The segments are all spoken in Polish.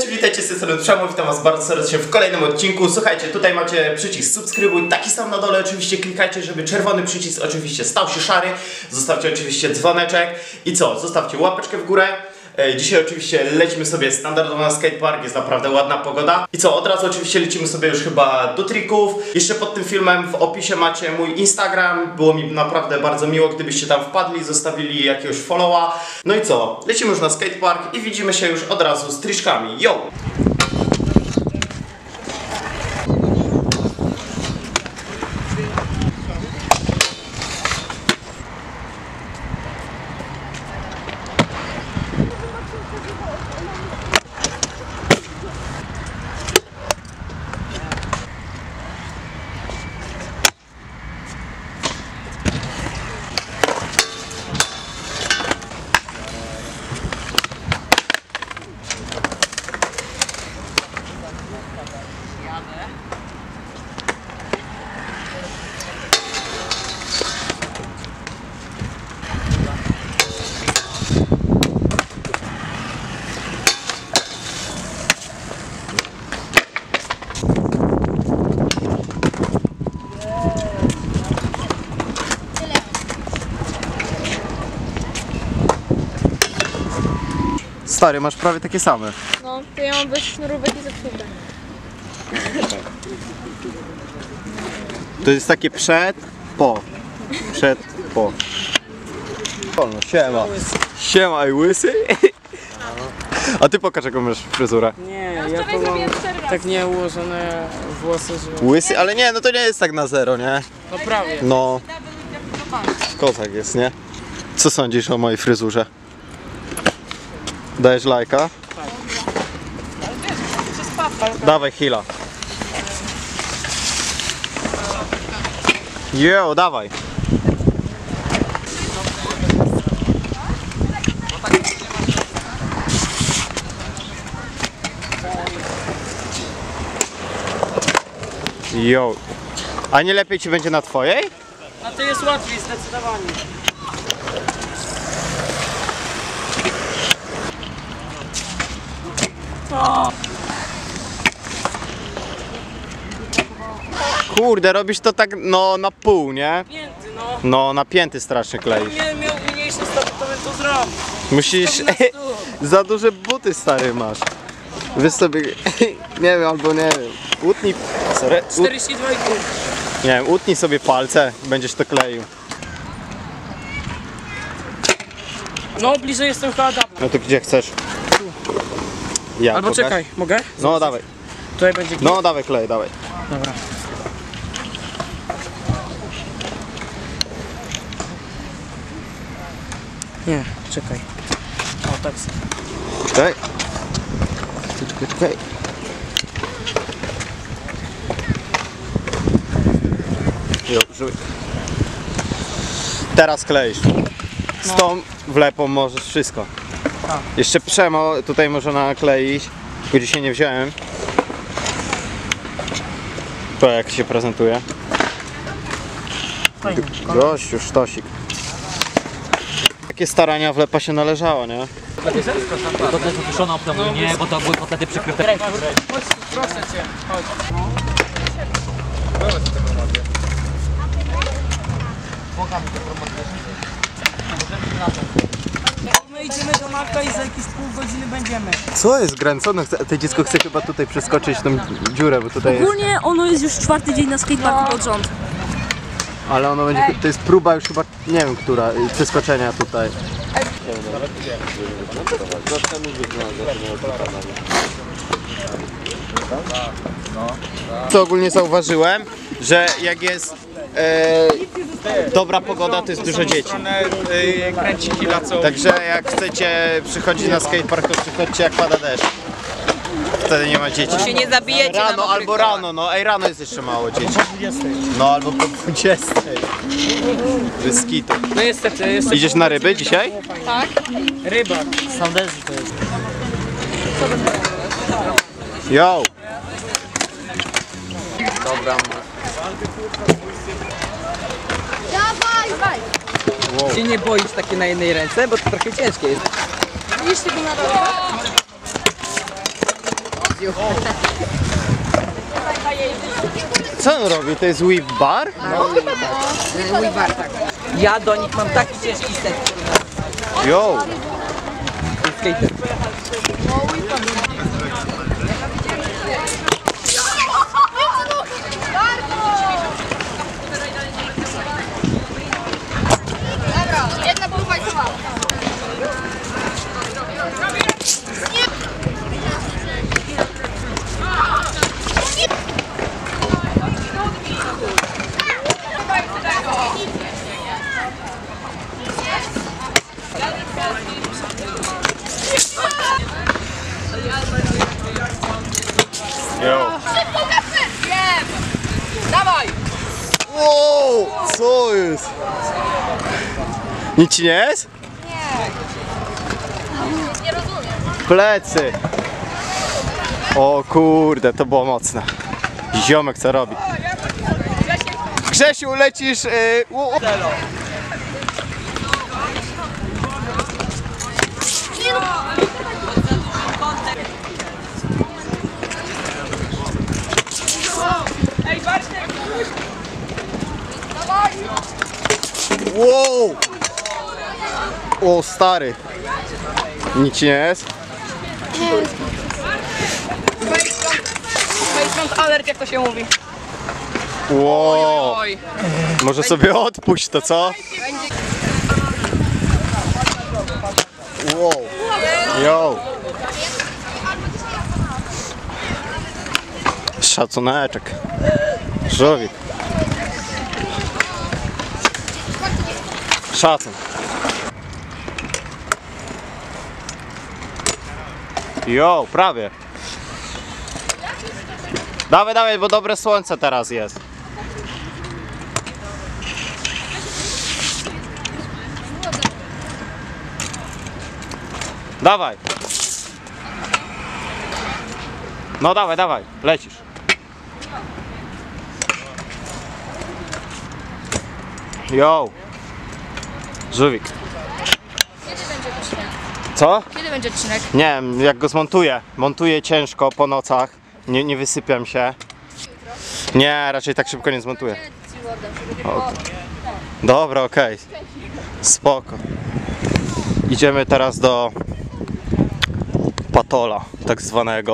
Cześć, witajcie z tej strony Przemo, witam was bardzo serdecznie w kolejnym odcinku. Słuchajcie, tutaj macie przycisk subskrybuj, taki sam na dole oczywiście klikajcie, żeby czerwony przycisk oczywiście stał się szary. Zostawcie oczywiście dzwoneczek i co? Zostawcie łapeczkę w górę. Dzisiaj oczywiście lecimy sobie standardowo na skatepark, jest naprawdę ładna pogoda. I co, od razu oczywiście lecimy sobie już chyba do trików. Jeszcze pod tym filmem w opisie macie mój Instagram. Było mi naprawdę bardzo miło, gdybyście tam wpadli, zostawili jakiegoś followa. No i co, lecimy już na skatepark i widzimy się już od razu z triczkami. Yo! Stary, masz prawie takie same. No, to ja mam bez sznurówek i zepsute. To jest takie przed, po. Przed, po. No, siema. Siema, i łysy. A ty pokaż, jaką masz fryzurę. Nie, ja to mam tak nieułożone włosy, że... Łysy? Ale nie, no to nie jest tak na zero, nie? No prawie. No. Kozak jest, nie? Co sądzisz o mojej fryzurze? Dajesz lajka? Dawaj heala. Jo, dawaj. Jo. A nie lepiej ci będzie na twojej? A to jest łatwiej, zdecydowanie. Kurde, robisz to tak, no na pół, nie? Pięty, no. No, napięty strasznie kleisz. Nie miał mniejszy stopy, to bym to zrobił. Musisz... za duże buty, stary, masz. Wy sobie... nie wiem, albo nie wiem. Utnij... Sorry. 42,5. Nie wiem, utnij sobie palce, będziesz to kleił. No, bliżej jestem chyba dawno. No to gdzie chcesz? Ja, Albo pokaż. czekaj, mogę? No, dawaj. Tutaj będzie git. No, dawaj klej, dawaj. Dobra. Nie, czekaj. O, tak sobie. Czekaj. Czekaj. Jo, żuj. Teraz kleisz. Z tą wlepą możesz wszystko. Tak. Jeszcze Przemo tutaj może nakleić, bo dzisiaj nie wziąłem. To jak się prezentuje. Fajnie. Gościu, sztosik. Takie starania wlepa się należało, nie? Kotlet wysuszona optymuje, nie, bo to były kotlety przykryte. Chodź, proszę cię, chodź. My idziemy do Marka i za jakieś pół godziny będziemy. Co jest gręcone? To dziecko chce chyba tutaj przeskoczyć tą dziurę, bo tutaj jest... Ogólnie ono jest już czwarty dzień na skateparku pod rząd. Ale ono będzie... To jest próba już chyba, nie wiem która, przeskoczenia tutaj. Co ogólnie zauważyłem, że jak jest dobra pogoda, to jest dużo dzieci. Także jak chcecie przychodzić na skatepark, to przychodźcie jak pada deszcz. Wtedy nie ma dzieci. Się nie zabijecie na Rano albo rano, no ej, rano jest jeszcze mało dzieci. No albo po 20. Bez kitu. No niestety, jest Idziesz na ryby dzisiaj? rybak. Sandezy to jest. Yo! Dobra. Dawaj! Wow. Się nie boisz takie na jednej ręce, bo to trochę ciężkie jest. Widzisz tego na dole? Co on robi? To jest whip bar? Mój bar, tak. Ja do nich mam taki ciężki set. Yo! Skater. Jedna próba i słaba. Yo! Dawaj! Wow! Co jest? Nic ci nie jest? Nie rozumiem. Plecy! O kurde, to było mocne. Ziomek co robi? Grzesiu, lecisz... Wow! O stary! Nic ci nie jest? Basement alert, jak to się mówi. Wow! Oj. Może sobie odpuść to, co? Wow! Yo! Szacuneczek. Żółwik. Szacun. Jo, prawie. Dawaj, dawaj, bo dobre słońce teraz jest. Dawaj. No dawaj, dawaj, lecisz. Jo. Żółwik. Co? Kiedy będzie odcinek? Nie wiem, jak go zmontuję. Montuję ciężko po nocach. Nie wysypiam się. Nie, raczej tak szybko nie zmontuję. O. Dobra, okej. Spoko. Idziemy teraz do Patola, tak zwanego.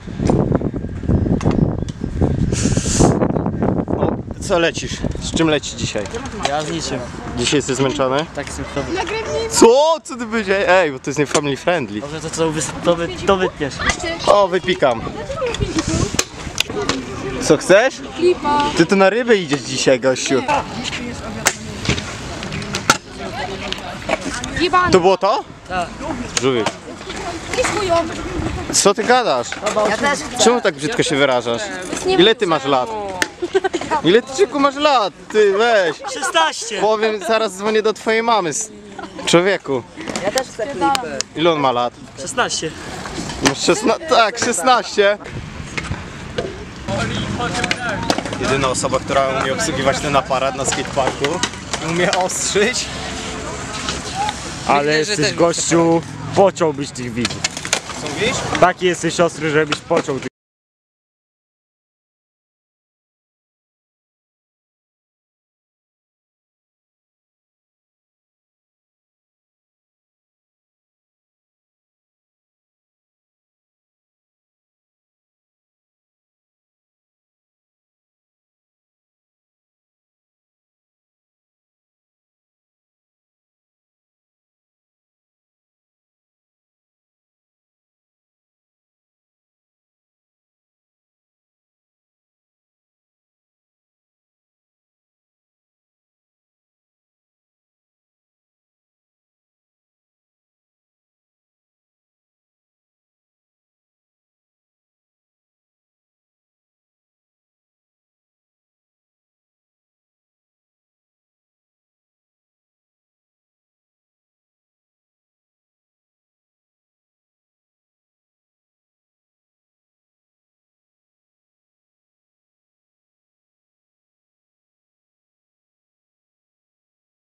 O, co lecisz? Z czym leci dzisiaj? Ja z niczym. Dzisiaj jesteś zmęczony? Tak sobie Co? Co ty powiedziałeś? Ej, bo to jest nie family friendly. Dobrze, to wytniesz. O, wypikam. Co chcesz? Ty tu na rybę idziesz dzisiaj, gościu. To było to? Tak. Żółwik. Co ty gadasz? Ja też. Czemu tak brzydko się wyrażasz? Ile ty masz lat? Ile ty, Czyku, masz lat? Ty weź. 16! Powiem, zaraz dzwonię do twojej mamy. Człowieku. Ja też chcę klipy. Ile on ma lat? 16. Tak, 16. Jedyna osoba, która umie obsługiwać ten aparat na skateparku. Umie ostrzyć. Ale Myślę, że jesteś też gościu, pociąłbyś tych widzów. Co mówisz? Taki jesteś ostry, żebyś pociął tych